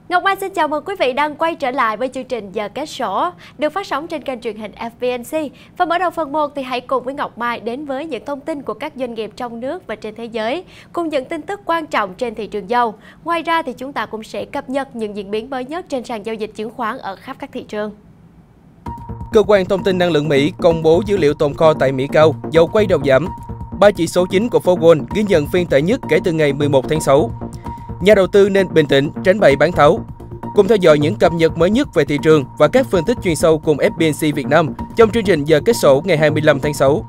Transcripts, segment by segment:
Ngọc Mai xin chào mừng quý vị đang quay trở lại với chương trình Giờ Kết Sổ được phát sóng trên kênh truyền hình FBNC. Và mở đầu phần 1 thì hãy cùng với Ngọc Mai đến với những thông tin của các doanh nghiệp trong nước và trên thế giới, cùng những tin tức quan trọng trên thị trường dầu. Ngoài ra thì chúng ta cũng sẽ cập nhật những diễn biến mới nhất trên sàn giao dịch chứng khoán ở khắp các thị trường. Cơ quan thông tin năng lượng Mỹ công bố dữ liệu tồn kho tại Mỹ cao, dầu quay đầu giảm. 3 chỉ số chính của Forward ghi nhận phiên tệ nhất kể từ ngày 11 tháng 6. Nhà đầu tư nên bình tĩnh, tránh bày bán tháo. Cùng theo dõi những cập nhật mới nhất về thị trường và các phân tích chuyên sâu cùng FBNC Việt Nam trong chương trình Giờ Kết Sổ ngày 25 tháng 6.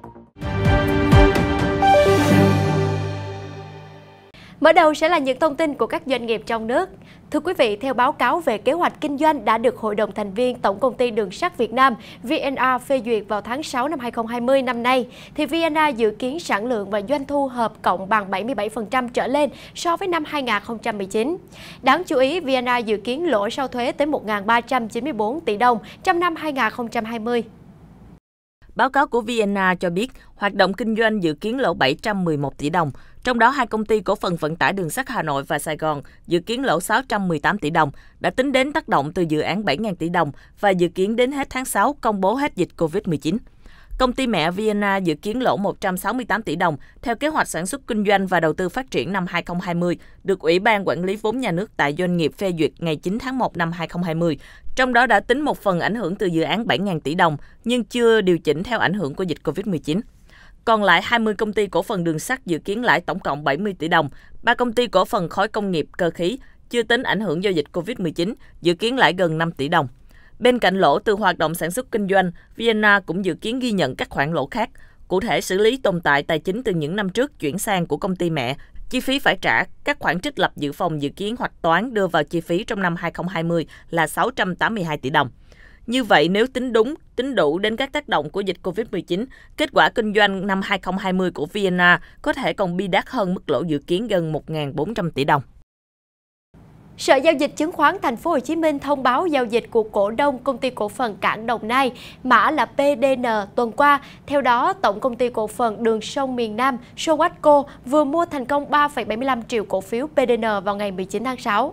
Mở đầu sẽ là những thông tin của các doanh nghiệp trong nước. Thưa quý vị, theo báo cáo về kế hoạch kinh doanh đã được Hội đồng thành viên Tổng công ty Đường sắt Việt Nam VNR phê duyệt vào tháng 6 năm 2020 năm nay, thì VNR dự kiến sản lượng và doanh thu hợp cộng bằng 77% trở lên so với năm 2019. Đáng chú ý, VNR dự kiến lỗ sau thuế tới 1.394 tỷ đồng trong năm 2020. Báo cáo của VNR cho biết, hoạt động kinh doanh dự kiến lỗ 711 tỷ đồng, trong đó hai công ty cổ phần vận tải đường sắt Hà Nội và Sài Gòn dự kiến lỗ 618 tỷ đồng, đã tính đến tác động từ dự án 7.000 tỷ đồng và dự kiến đến hết tháng 6 công bố hết dịch Covid-19. Công ty mẹ VNR dự kiến lỗ 168 tỷ đồng theo kế hoạch sản xuất kinh doanh và đầu tư phát triển năm 2020, được Ủy ban Quản lý vốn nhà nước tại doanh nghiệp phê duyệt ngày 9 tháng 1 năm 2020. Trong đó đã tính một phần ảnh hưởng từ dự án 7.000 tỷ đồng, nhưng chưa điều chỉnh theo ảnh hưởng của dịch Covid-19. Còn lại 20 công ty cổ phần đường sắt dự kiến lãi tổng cộng 70 tỷ đồng, 3 công ty cổ phần khối công nghiệp cơ khí, chưa tính ảnh hưởng do dịch Covid-19, dự kiến lãi gần 5 tỷ đồng. Bên cạnh lỗ từ hoạt động sản xuất kinh doanh, VNR cũng dự kiến ghi nhận các khoản lỗ khác, cụ thể xử lý tồn tại tài chính từ những năm trước chuyển sang của công ty mẹ, chi phí phải trả, các khoản trích lập dự phòng dự kiến hoạch toán đưa vào chi phí trong năm 2020 là 682 tỷ đồng. Như vậy, nếu tính đúng, tính đủ đến các tác động của dịch Covid-19, kết quả kinh doanh năm 2020 của VNR có thể còn bi đát hơn mức lỗ dự kiến gần 1.400 tỷ đồng. Sở Giao dịch Chứng khoán Thành phố Hồ Chí Minh thông báo giao dịch của cổ đông Công ty Cổ phần Cảng Đồng Nai, mã là PDN tuần qua. Theo đó, Tổng Công ty Cổ phần Đường sông miền Nam Sowatco vừa mua thành công 3,75 triệu cổ phiếu PDN vào ngày 19 tháng 6.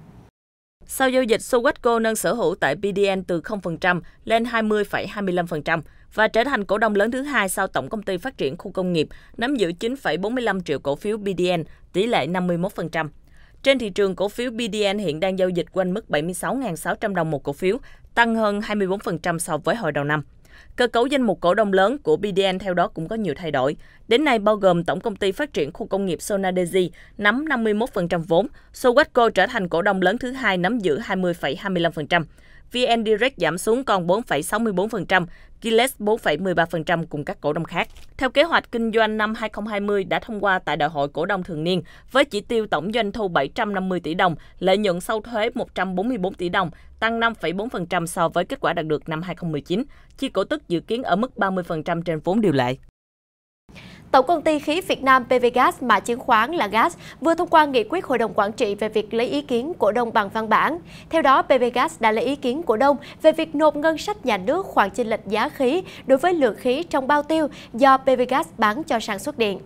Sau giao dịch, Sowatco nâng sở hữu tại PDN từ 0% lên 20,25% và trở thành cổ đông lớn thứ hai sau Tổng Công ty Phát triển Khu công nghiệp, nắm giữ 9,45 triệu cổ phiếu PDN, tỷ lệ 51%. Trên thị trường, cổ phiếu BDN hiện đang giao dịch quanh mức 76.600 đồng một cổ phiếu, tăng hơn 24% so với hồi đầu năm. Cơ cấu danh mục cổ đông lớn của BDN theo đó cũng có nhiều thay đổi. Đến nay bao gồm Tổng Công ty Phát triển Khu công nghiệp Sonadesi nắm 51% vốn, Sowatco trở thành cổ đông lớn thứ hai nắm giữ 20,25%. VN Direct giảm xuống còn 4,64%, Giles 4,13% cùng các cổ đông khác. Theo kế hoạch kinh doanh năm 2020 đã thông qua tại Đại hội cổ đông thường niên, với chỉ tiêu tổng doanh thu 750 tỷ đồng, lợi nhuận sau thuế 144 tỷ đồng, tăng 5,4% so với kết quả đạt được năm 2019, chi cổ tức dự kiến ở mức 30% trên vốn điều lệ. Tổng Công ty Khí Việt Nam PVGas, mã chứng khoán là GAS, vừa thông qua nghị quyết Hội đồng Quản trị về việc lấy ý kiến cổ đông bằng văn bản. Theo đó, PVGas đã lấy ý kiến cổ đông về việc nộp ngân sách nhà nước khoản chênh lệch giá khí đối với lượng khí trong bao tiêu do PVGas bán cho sản xuất điện.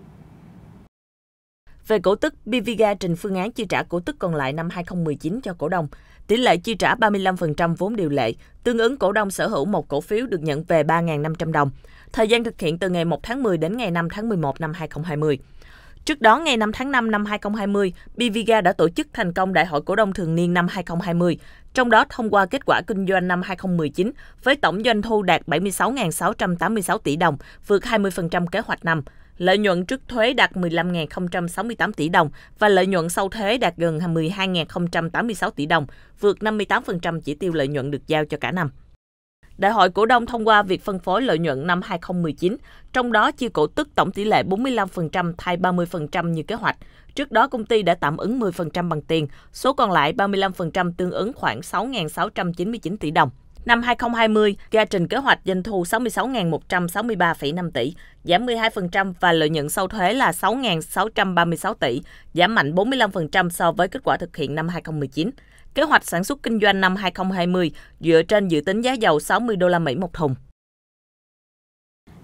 Về cổ tức, PVGas trình phương án chi trả cổ tức còn lại năm 2019 cho cổ đông. Tỷ lệ chi trả 35% vốn điều lệ, tương ứng cổ đông sở hữu một cổ phiếu được nhận về 3.500 đồng. Thời gian thực hiện từ ngày 1 tháng 10 đến ngày 5 tháng 11 năm 2020. Trước đó, ngày 5 tháng 5 năm 2020, PVGas đã tổ chức thành công Đại hội cổ đông thường niên năm 2020, trong đó thông qua kết quả kinh doanh năm 2019 với tổng doanh thu đạt 76.686 tỷ đồng, vượt 20% kế hoạch năm. Lợi nhuận trước thuế đạt 15.068 tỷ đồng và lợi nhuận sau thuế đạt gần 12.086 tỷ đồng, vượt 58% chỉ tiêu lợi nhuận được giao cho cả năm. Đại hội cổ đông thông qua việc phân phối lợi nhuận năm 2019, trong đó chia cổ tức tổng tỷ lệ 45% thay 30% như kế hoạch. Trước đó, công ty đã tạm ứng 10% bằng tiền, số còn lại 35% tương ứng khoảng 6.699 tỷ đồng. Năm 2020, GAS trình kế hoạch doanh thu 66.163,5 tỷ, giảm 12% và lợi nhuận sau thuế là 6.636 tỷ, giảm mạnh 45% so với kết quả thực hiện năm 2019. Kế hoạch sản xuất kinh doanh năm 2020 dựa trên dự tính giá dầu 60 đô la Mỹ một thùng.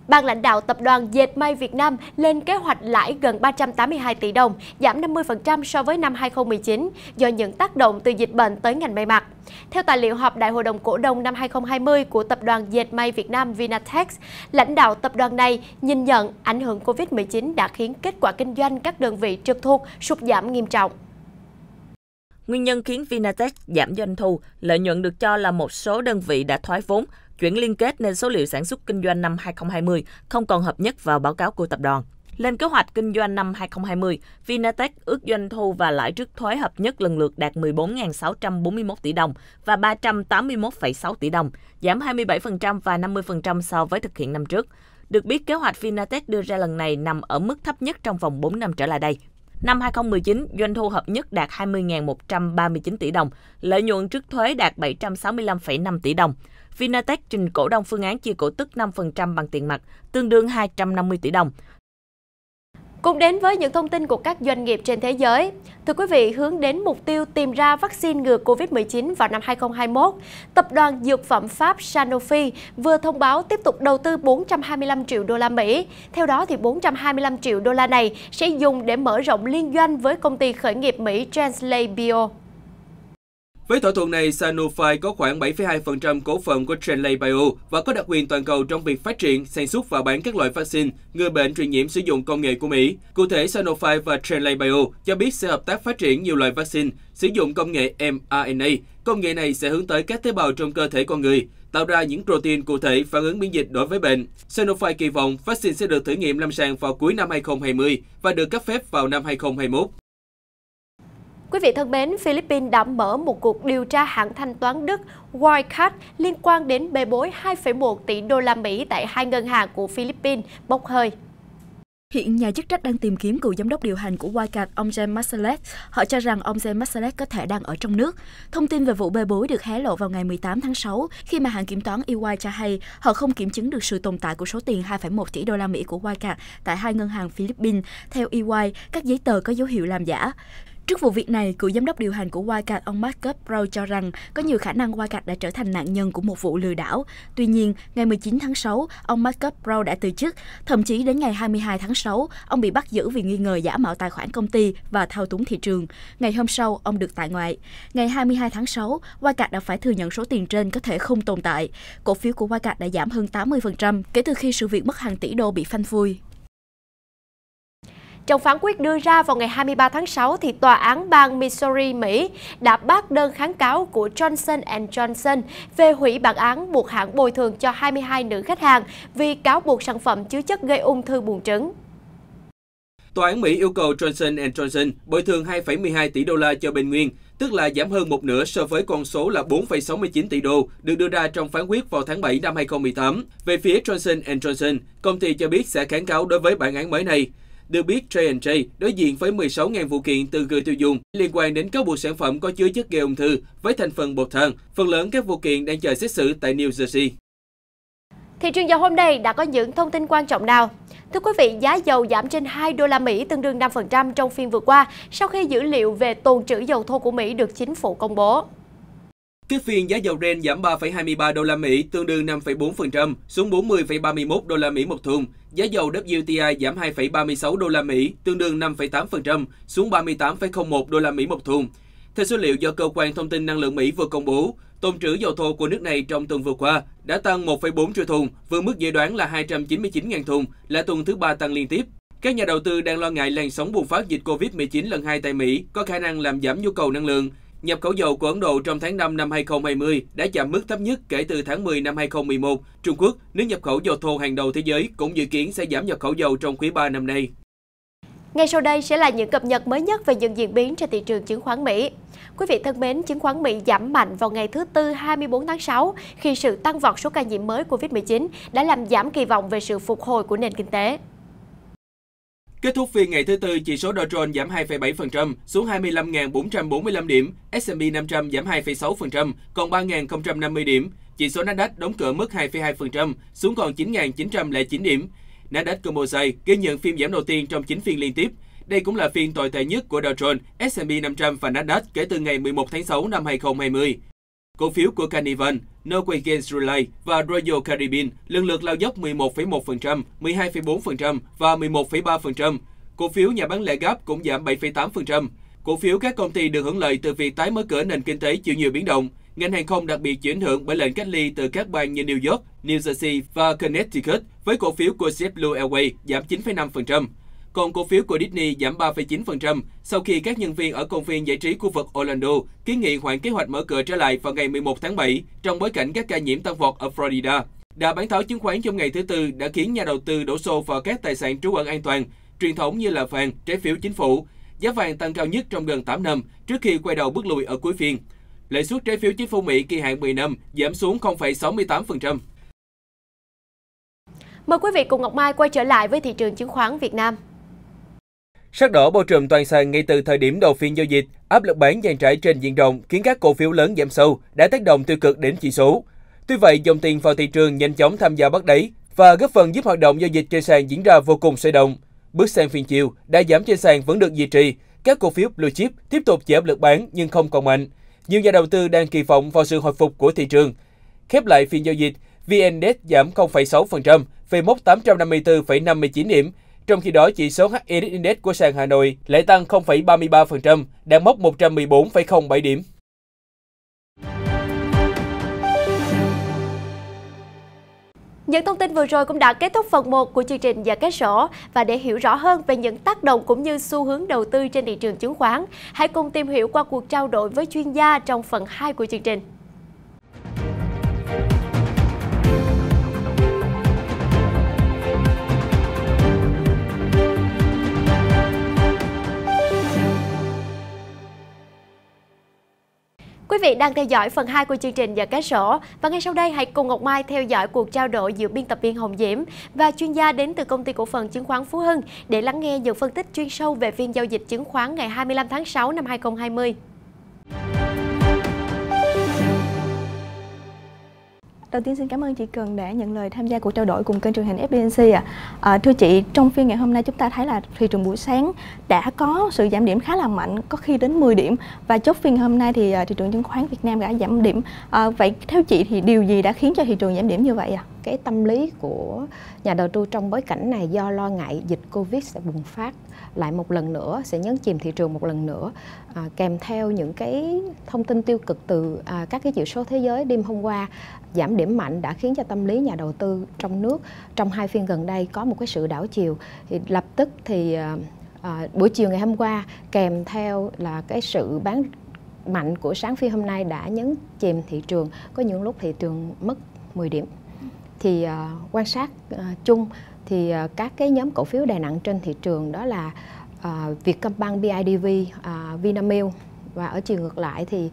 Ban lãnh đạo Tập đoàn Dệt may Việt Nam lên kế hoạch lãi gần 382 tỷ đồng, giảm 50% so với năm 2019 do những tác động từ dịch bệnh tới ngành may mặc. Theo tài liệu họp Đại hội đồng cổ đông năm 2020 của Tập đoàn Dệt may Việt Nam Vinatex, lãnh đạo tập đoàn này nhìn nhận ảnh hưởng Covid-19 đã khiến kết quả kinh doanh các đơn vị trực thuộc sụt giảm nghiêm trọng. Nguyên nhân khiến Vinatex giảm doanh thu, lợi nhuận được cho là một số đơn vị đã thoái vốn, chuyển liên kết nên số liệu sản xuất kinh doanh năm 2020 không còn hợp nhất vào báo cáo của tập đoàn. Lên kế hoạch kinh doanh năm 2020, Vinatex ước doanh thu và lãi trước thuế hợp nhất lần lượt đạt 14.641 tỷ đồng và 381,6 tỷ đồng, giảm 27% và 50% so với thực hiện năm trước. Được biết, kế hoạch Vinatex đưa ra lần này nằm ở mức thấp nhất trong vòng 4 năm trở lại đây. Năm 2019, doanh thu hợp nhất đạt 20.139 tỷ đồng, lợi nhuận trước thuế đạt 765,5 tỷ đồng. Vinatex trình cổ đông phương án chia cổ tức 5% bằng tiền mặt, tương đương 250 tỷ đồng. Cùng đến với những thông tin của các doanh nghiệp trên thế giới. Thưa quý vị, hướng đến mục tiêu tìm ra vaccine ngừa Covid-19 vào năm 2021, tập đoàn dược phẩm Pháp Sanofi vừa thông báo tiếp tục đầu tư 425 triệu đô la Mỹ. Theo đó, 425 triệu đô la này sẽ dùng để mở rộng liên doanh với công ty khởi nghiệp Mỹ Translate Bio. Với thỏa thuận này, Sanofi có khoảng 7,2% cổ phần của Translate Bio và có đặc quyền toàn cầu trong việc phát triển, sản xuất và bán các loại vaccine ngừa bệnh truyền nhiễm sử dụng công nghệ của Mỹ. Cụ thể, Sanofi và Translate Bio cho biết sẽ hợp tác phát triển nhiều loại vaccine sử dụng công nghệ mRNA. Công nghệ này sẽ hướng tới các tế bào trong cơ thể con người, tạo ra những protein cụ thể phản ứng miễn dịch đối với bệnh. Sanofi kỳ vọng vaccine sẽ được thử nghiệm lâm sàng vào cuối năm 2020 và được cấp phép vào năm 2021. Quý vị thân mến, Philippines đã mở một cuộc điều tra hãng thanh toán Đức Wirecard liên quan đến bê bối 2,1 tỷ đô la Mỹ tại hai ngân hàng của Philippines bốc hơi. Hiện nhà chức trách đang tìm kiếm cựu giám đốc điều hành của Wirecard, ông James Marsalek. Họ cho rằng ông James Marsalek có thể đang ở trong nước. Thông tin về vụ bê bối được hé lộ vào ngày 18 tháng 6 khi mà hãng kiểm toán EY cho hay họ không kiểm chứng được sự tồn tại của số tiền 2,1 tỷ đô la Mỹ của Wirecard tại hai ngân hàng Philippines. Theo EY, các giấy tờ có dấu hiệu làm giả. Trước vụ việc này, cựu giám đốc điều hành của Wirecard, ông Marcus Brown cho rằng có nhiều khả năng Wirecard đã trở thành nạn nhân của một vụ lừa đảo. Tuy nhiên, ngày 19 tháng 6, ông Marcus Brown đã từ chức. Thậm chí đến ngày 22 tháng 6, ông bị bắt giữ vì nghi ngờ giả mạo tài khoản công ty và thao túng thị trường. Ngày hôm sau, ông được tại ngoại. Ngày 22 tháng 6, Wirecard đã phải thừa nhận số tiền trên có thể không tồn tại. Cổ phiếu của Wirecard đã giảm hơn 80% kể từ khi sự việc mất hàng tỷ đô bị phanh phui. Trong phán quyết đưa ra vào ngày 23 tháng 6, thì Tòa án bang Missouri, Mỹ đã bác đơn kháng cáo của Johnson & Johnson về hủy bản án buộc hãng bồi thường cho 22 nữ khách hàng vì cáo buộc sản phẩm chứa chất gây ung thư buồng trứng. Tòa án Mỹ yêu cầu Johnson & Johnson bồi thường 2,12 tỷ đô la cho bên nguyên, tức là giảm hơn một nửa so với con số là 4,69 tỷ đô được đưa ra trong phán quyết vào tháng 7 năm 2018. Về phía Johnson & Johnson, công ty cho biết sẽ kháng cáo đối với bản án mới này. Được biết, J&J đối diện với 16.000 vụ kiện từ người tiêu dùng liên quan đến cáo buộc sản phẩm có chứa chất gây ung thư với thành phần bột than. Phần lớn các vụ kiện đang chờ xét xử tại New Jersey. Thị trường dầu hôm nay đã có những thông tin quan trọng nào? Thưa quý vị, giá dầu giảm trên 2 đô la Mỹ tương đương 5% trong phiên vừa qua sau khi dữ liệu về tồn trữ dầu thô của Mỹ được chính phủ công bố. Kết phiên giá dầu Brent giảm 3,23 đô la Mỹ tương đương 5,4% xuống 40,31 đô la Mỹ một thùng. Giá dầu WTI giảm 2,36 đô la Mỹ tương đương 5,8% xuống 38,01 đô la Mỹ một thùng. Theo số liệu do cơ quan thông tin năng lượng Mỹ vừa công bố, tồn trữ dầu thô của nước này trong tuần vừa qua đã tăng 1,4 triệu thùng, vượt mức dự đoán là 299.000 thùng, là tuần thứ 3 tăng liên tiếp. Các nhà đầu tư đang lo ngại làn sóng bùng phát dịch Covid-19 lần 2 tại Mỹ có khả năng làm giảm nhu cầu năng lượng. Nhập khẩu dầu của Ấn Độ trong tháng 5 năm 2020 đã chạm mức thấp nhất kể từ tháng 10 năm 2011. Trung Quốc, nước nhập khẩu dầu thô hàng đầu thế giới, cũng dự kiến sẽ giảm nhập khẩu dầu trong quý 3 năm nay. Ngay sau đây sẽ là những cập nhật mới nhất về những diễn biến trên thị trường chứng khoán Mỹ. Quý vị thân mến, chứng khoán Mỹ giảm mạnh vào ngày thứ Tư 24 tháng 6 khi sự tăng vọt số ca nhiễm mới Covid-19 đã làm giảm kỳ vọng về sự phục hồi của nền kinh tế. Kết thúc phiên ngày thứ Tư, chỉ số Dow Jones giảm 2,7% xuống 25.445 điểm, S&P 500 giảm 2,6%, còn 3.050 điểm. Chỉ số Nasdaq đóng cửa mất 2,2% xuống còn 9.909 điểm. Nasdaq Composite ghi nhận phiên giảm đầu tiên trong 9 phiên liên tiếp. Đây cũng là phiên tồi tệ nhất của Dow Jones, S&P 500 và Nasdaq kể từ ngày 11 tháng 6 năm 2020. Cổ phiếu của Carnival, Norwegian Cruise và Royal Caribbean lần lượt lao dốc 11,1%, 12,4% và 11,3%. Cổ phiếu nhà bán lẻ Gap cũng giảm 7,8%. Cổ phiếu các công ty được hưởng lợi từ việc tái mở cửa nền kinh tế chịu nhiều biến động. Ngành hàng không đặc biệt chịu ảnh hưởng bởi lệnh cách ly từ các bang như New York, New Jersey và Connecticut, với cổ phiếu của JetBlue Airways giảm 9,5%. Còn cổ phiếu của Disney giảm 3,9% sau khi các nhân viên ở công viên giải trí khu vực Orlando kiến nghị hoãn kế hoạch mở cửa trở lại vào ngày 11 tháng 7 trong bối cảnh các ca nhiễm tăng vọt ở Florida. Đà bán tháo chứng khoán trong ngày thứ Tư đã khiến nhà đầu tư đổ xô vào các tài sản trú ẩn an toàn, truyền thống như là vàng, trái phiếu chính phủ. Giá vàng tăng cao nhất trong gần 8 năm trước khi quay đầu bước lùi ở cuối phiên. Lãi suất trái phiếu chính phủ Mỹ kỳ hạn 10 năm giảm xuống 0,68%. Mời quý vị cùng Ngọc Mai quay trở lại với thị trường chứng khoán Việt Nam. Sắc đỏ bao trùm toàn sàn ngay từ thời điểm đầu phiên giao dịch, áp lực bán dàn trải trên diện rộng khiến các cổ phiếu lớn giảm sâu, đã tác động tiêu cực đến chỉ số. Tuy vậy, dòng tiền vào thị trường nhanh chóng tham gia bắt đáy và góp phần giúp hoạt động giao dịch trên sàn diễn ra vô cùng sôi động. Bước sang phiên chiều, đà giảm trên sàn vẫn được duy trì. Các cổ phiếu blue chip tiếp tục chịu áp lực bán nhưng không còn mạnh. Nhiều nhà đầu tư đang kỳ vọng vào sự hồi phục của thị trường. Khép lại phiên giao dịch, VN Index giảm 0,6% về mốc 854,59 điểm. Trong khi đó, chỉ số HNX Index của sàn Hà Nội lại tăng 0,33%, đạt mốc 114,07 điểm. Những thông tin vừa rồi cũng đã kết thúc phần 1 của chương trình Giờ Cái Sổ. Và để hiểu rõ hơn về những tác động cũng như xu hướng đầu tư trên thị trường chứng khoán, hãy cùng tìm hiểu qua cuộc trao đổi với chuyên gia trong phần 2 của chương trình. Quý vị đang theo dõi phần 2 của chương trình Giờ Cái Sổ và ngay sau đây hãy cùng Ngọc Mai theo dõi cuộc trao đổi giữa biên tập viên Hồng Diễm và chuyên gia đến từ công ty cổ phần chứng khoán Phú Hưng để lắng nghe những phân tích chuyên sâu về phiên giao dịch chứng khoán ngày 25 tháng 6 năm 2020. Đầu tiên xin cảm ơn chị Cần đã nhận lời tham gia cuộc trao đổi cùng kênh truyền hình FPNC ạ. Thưa chị, trong phiên ngày hôm nay chúng ta thấy là thị trường buổi sáng đã có sự giảm điểm khá là mạnh, có khi đến 10 điểm và chốt phiên hôm nay thì thị trường chứng khoán Việt Nam đã giảm điểm. Vậy theo chị thì điều gì đã khiến cho thị trường giảm điểm như vậy ạ? Cái tâm lý của nhà đầu tư trong bối cảnh này do lo ngại dịch Covid sẽ bùng phát lại một lần nữa, sẽ nhấn chìm thị trường một lần nữa, kèm theo những cái thông tin tiêu cực từ các cái chỉ số thế giới đêm hôm qua giảm điểm mạnh đã khiến cho tâm lý nhà đầu tư trong nước trong 2 phiên gần đây có một cái sự đảo chiều. Thì lập tức thì buổi chiều ngày hôm qua kèm theo là cái sự bán mạnh của sáng phiên hôm nay đã nhấn chìm thị trường, có những lúc thị trường mất 10 điểm. Thì quan sát chung thì các cái nhóm cổ phiếu đè nặng trên thị trường đó là Vietcombank, BIDV, Vinamilk, và ở chiều ngược lại thì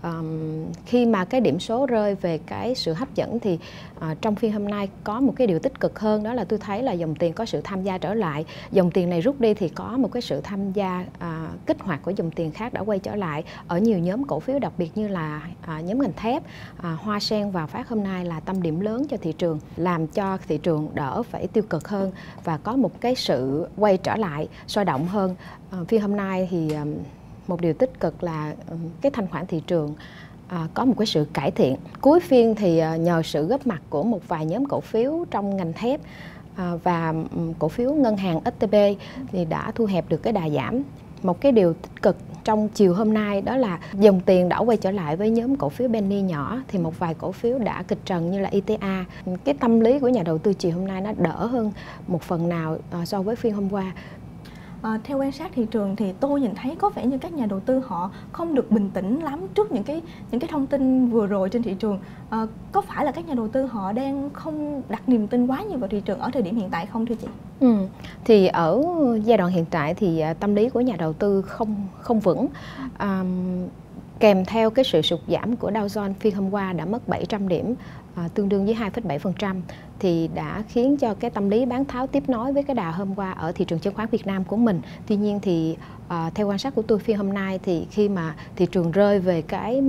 khi mà cái điểm số rơi về cái sự hấp dẫn thì trong phiên hôm nay có một cái điều tích cực hơn, đó là tôi thấy là dòng tiền có sự tham gia trở lại. Dòng tiền này rút đi thì có một cái sự tham gia kích hoạt của dòng tiền khác đã quay trở lại ở nhiều nhóm cổ phiếu, đặc biệt như là nhóm ngành thép, Hoa Sen và Phát hôm nay là tâm điểm lớn cho thị trường, làm cho thị trường đỡ phải tiêu cực hơn và có một cái sự quay trở lại sôi động hơn. Phiên hôm nay thì một điều tích cực là cái thanh khoản thị trường có một cái sự cải thiện. Cuối phiên thì nhờ sự góp mặt của một vài nhóm cổ phiếu trong ngành thép và cổ phiếu ngân hàng STB thì đã thu hẹp được cái đà giảm. Một cái điều tích cực trong chiều hôm nay đó là dòng tiền đã quay trở lại với nhóm cổ phiếu penny nhỏ, thì một vài cổ phiếu đã kịch trần như là ITA. Cái tâm lý của nhà đầu tư chiều hôm nay nó đỡ hơn một phần nào so với phiên hôm qua. Theo quan sát thị trường thì tôi nhìn thấy có vẻ như các nhà đầu tư họ không được bình tĩnh lắm trước những cái thông tin vừa rồi trên thị trường. Có phải là các nhà đầu tư họ đang không đặt niềm tin quá nhiều vào thị trường ở thời điểm hiện tại không thưa chị? Thì ở giai đoạn hiện tại thì tâm lý của nhà đầu tư không vững. Kèm theo cái sự sụt giảm của Dow Jones phiên hôm qua đã mất 700 điểm, tương đương với 2,7%, thì đã khiến cho cái tâm lý bán tháo tiếp nối với cái đà hôm qua ở thị trường chứng khoán Việt Nam của mình. Tuy nhiên thì theo quan sát của tôi phiên hôm nay thì khi mà thị trường rơi về cái mức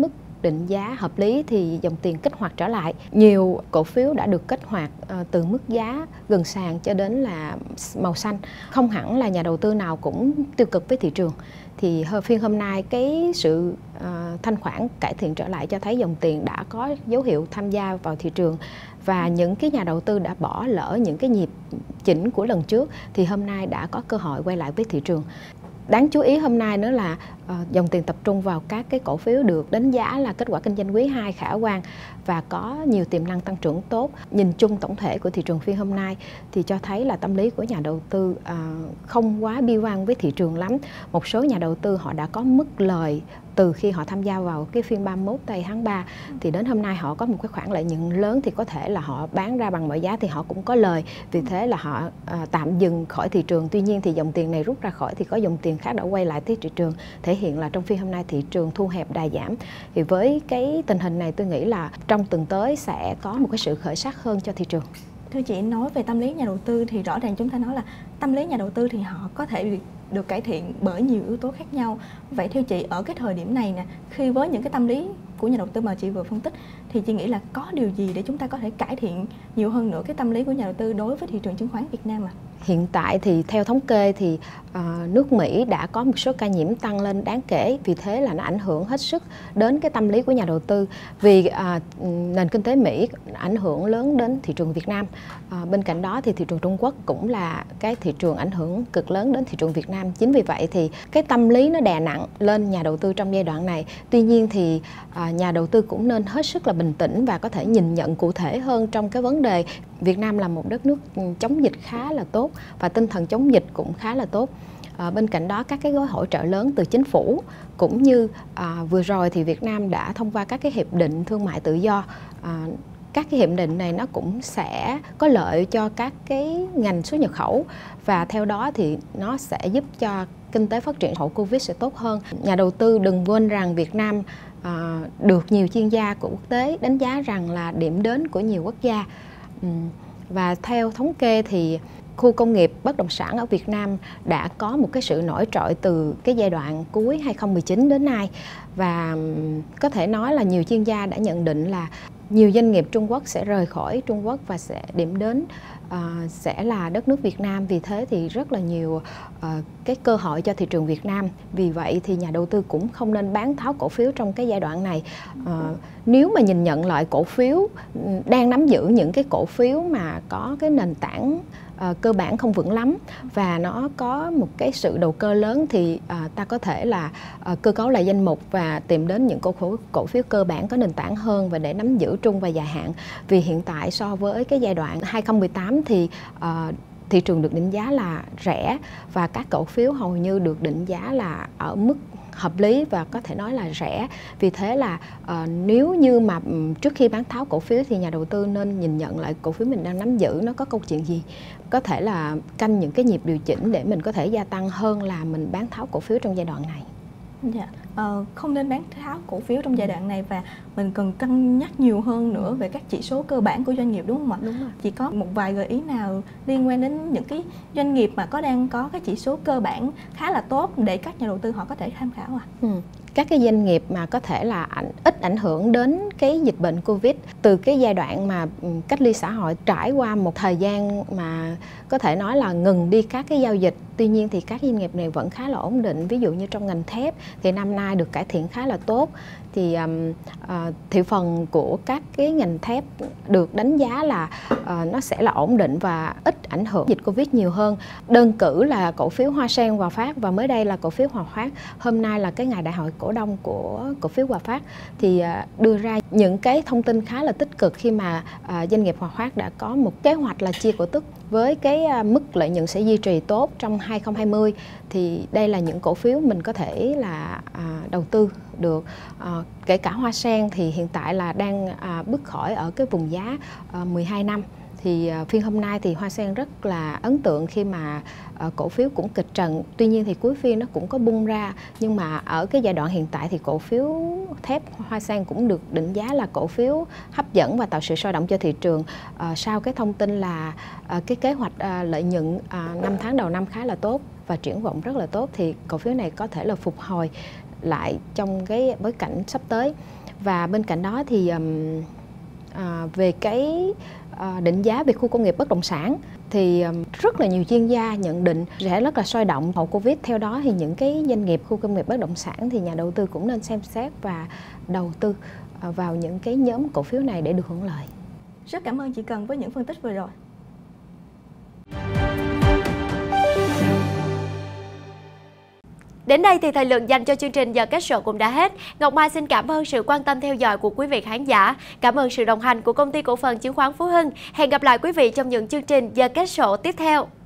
định giá hợp lý thì dòng tiền kích hoạt trở lại. Nhiều cổ phiếu đã được kích hoạt từ mức giá gần sàn cho đến là màu xanh. Không hẳn là nhà đầu tư nào cũng tiêu cực với thị trường. Thì phiên hôm nay cái sự thanh khoản cải thiện trở lại cho thấy dòng tiền đã có dấu hiệu tham gia vào thị trường, và những cái nhà đầu tư đã bỏ lỡ những cái nhịp chỉnh của lần trước thì hôm nay đã có cơ hội quay lại với thị trường. Đáng chú ý hôm nay nữa là dòng tiền tập trung vào các cái cổ phiếu được đánh giá là kết quả kinh doanh quý 2 khả quan và có nhiều tiềm năng tăng trưởng tốt. Nhìn chung tổng thể của thị trường phiên hôm nay thì cho thấy là tâm lý của nhà đầu tư không quá bi quan với thị trường lắm. Một số nhà đầu tư họ đã có mức lời từ khi họ tham gia vào cái phiên 31 tây tháng 3 thì đến hôm nay họ có một cái khoản lợi nhuận lớn, thì có thể là họ bán ra bằng mọi giá thì họ cũng có lời, vì thế là họ tạm dừng khỏi thị trường. Tuy nhiên thì dòng tiền này rút ra khỏi thì có dòng tiền khác đã quay lại tới thị trường, thể hiện là trong phiên hôm nay thị trường thu hẹp đà giảm. Thì với cái tình hình này tôi nghĩ là trong tuần tới sẽ có một cái sự khởi sắc hơn cho thị trường. Thưa chị, nói về tâm lý nhà đầu tư thì rõ ràng chúng ta nói là tâm lý nhà đầu tư thì họ có thể được cải thiện bởi nhiều yếu tố khác nhau. Vậy theo chị, ở cái thời điểm này nè, khi với những cái tâm lý của nhà đầu tư mà chị vừa phân tích, thì chị nghĩ là có điều gì để chúng ta có thể cải thiện nhiều hơn nữa cái tâm lý của nhà đầu tư đối với thị trường chứng khoán Việt Nam ạ? Hiện tại thì theo thống kê thì nước Mỹ đã có một số ca nhiễm tăng lên đáng kể, vì thế là nó ảnh hưởng hết sức đến cái tâm lý của nhà đầu tư. Vì nền kinh tế Mỹ ảnh hưởng lớn đến thị trường Việt Nam. Bên cạnh đó thì thị trường Trung Quốc cũng là cái thị trường ảnh hưởng cực lớn đến thị trường Việt Nam. Chính vì vậy thì cái tâm lý nó đè nặng lên nhà đầu tư trong giai đoạn này. Tuy nhiên thì nhà đầu tư cũng nên hết sức là bình tĩnh và có thể nhìn nhận cụ thể hơn trong cái vấn đề. Việt Nam là một đất nước chống dịch khá là tốt và tinh thần chống dịch cũng khá là tốt. Bên cạnh đó các cái gói hỗ trợ lớn từ chính phủ, cũng như vừa rồi thì Việt Nam đã thông qua các cái hiệp định thương mại tự do. Các cái hiệp định này nó cũng sẽ có lợi cho các cái ngành xuất nhập khẩu, và theo đó thì nó sẽ giúp cho kinh tế phát triển hậu Covid sẽ tốt hơn. Nhà đầu tư đừng quên rằng Việt Nam được nhiều chuyên gia của quốc tế đánh giá rằng là điểm đến của nhiều quốc gia. Và theo thống kê thì khu công nghiệp bất động sản ở Việt Nam đã có một cái sự nổi trội từ cái giai đoạn cuối 2019 đến nay. Và có thể nói là nhiều chuyên gia đã nhận định là nhiều doanh nghiệp Trung Quốc sẽ rời khỏi Trung Quốc và sẽ điểm đến sẽ là đất nước Việt Nam. Vì thế thì rất là nhiều cái cơ hội cho thị trường Việt Nam. Vì vậy thì nhà đầu tư cũng không nên bán tháo cổ phiếu trong cái giai đoạn này. Nếu mà nhìn nhận lại cổ phiếu, đang nắm giữ những cái cổ phiếu mà có cái nền tảng cơ bản không vững lắm và nó có một cái sự đầu cơ lớn, thì ta có thể là cơ cấu lại danh mục và tìm đến những cổ phiếu cơ bản có nền tảng hơn và để nắm giữ trung và dài hạn. Vì hiện tại so với cái giai đoạn 2018 thì thị trường được định giá là rẻ và các cổ phiếu hầu như được định giá là ở mức hợp lý và có thể nói là rẻ. Vì thế là nếu như mà trước khi bán tháo cổ phiếu thì nhà đầu tư nên nhìn nhận lại cổ phiếu mình đang nắm giữ nó có câu chuyện gì. Có thể là canh những cái nhịp điều chỉnh để mình có thể gia tăng hơn là mình bán tháo cổ phiếu trong giai đoạn này. Dạ. Không nên bán tháo cổ phiếu trong giai đoạn này và mình cần cân nhắc nhiều hơn nữa về các chỉ số cơ bản của doanh nghiệp, đúng không ạ? Đúng rồi. Chỉ có một vài gợi ý nào liên quan đến những cái doanh nghiệp mà đang có cái chỉ số cơ bản khá là tốt để các nhà đầu tư họ có thể tham khảo ạ? Các cái doanh nghiệp mà có thể là ít ảnh hưởng đến cái dịch bệnh Covid từ cái giai đoạn mà cách ly xã hội, trải qua một thời gian mà có thể nói là ngừng đi các cái giao dịch. Tuy nhiên thì các doanh nghiệp này vẫn khá là ổn định. Ví dụ như trong ngành thép thì năm nay được cải thiện khá là tốt. Thì thị phần của các cái ngành thép được đánh giá là nó sẽ là ổn định và ít ảnh hưởng dịch Covid nhiều hơn. Đơn cử là cổ phiếu Hoa Sen Hòa Phát và mới đây là cổ phiếu Hòa Phát. Hôm nay là cái ngày đại hội cổ đông của cổ phiếu Hòa Phát thì đưa ra những cái thông tin khá là tích cực khi mà doanh nghiệp Hòa Phát đã có một kế hoạch là chia cổ tức với cái mức lợi nhuận sẽ duy trì tốt trong 2020. Thì đây là những cổ phiếu mình có thể là đầu tư được. Kể cả Hoa Sen thì hiện tại là đang bước khỏi ở cái vùng giá 12 năm. Thì phiên hôm nay thì Hoa Sen rất là ấn tượng khi mà cổ phiếu cũng kịch trần. Tuy nhiên thì cuối phiên nó cũng có bung ra. Nhưng mà ở cái giai đoạn hiện tại thì cổ phiếu thép Hoa Sen cũng được định giá là cổ phiếu hấp dẫn và tạo sự sôi động cho thị trường. Sau cái thông tin là cái kế hoạch lợi nhuận 5 tháng đầu năm khá là tốt và triển vọng rất là tốt, thì cổ phiếu này có thể là phục hồi lại trong cái bối cảnh sắp tới. Và bên cạnh đó thì về cái định giá về khu công nghiệp bất động sản thì rất là nhiều chuyên gia nhận định sẽ rất là sôi động hậu Covid. Theo đó thì những cái doanh nghiệp khu công nghiệp bất động sản thì nhà đầu tư cũng nên xem xét và đầu tư vào những cái nhóm cổ phiếu này để được hưởng lợi. Rất cảm ơn chị Cần với những phân tích vừa rồi. Đến đây thì thời lượng dành cho chương trình Giờ Kết Sổ cũng đã hết. Ngọc Mai xin cảm ơn sự quan tâm theo dõi của quý vị khán giả. Cảm ơn sự đồng hành của Công ty Cổ phần Chứng khoán Phú Hưng. Hẹn gặp lại quý vị trong những chương trình Giờ Kết Sổ tiếp theo.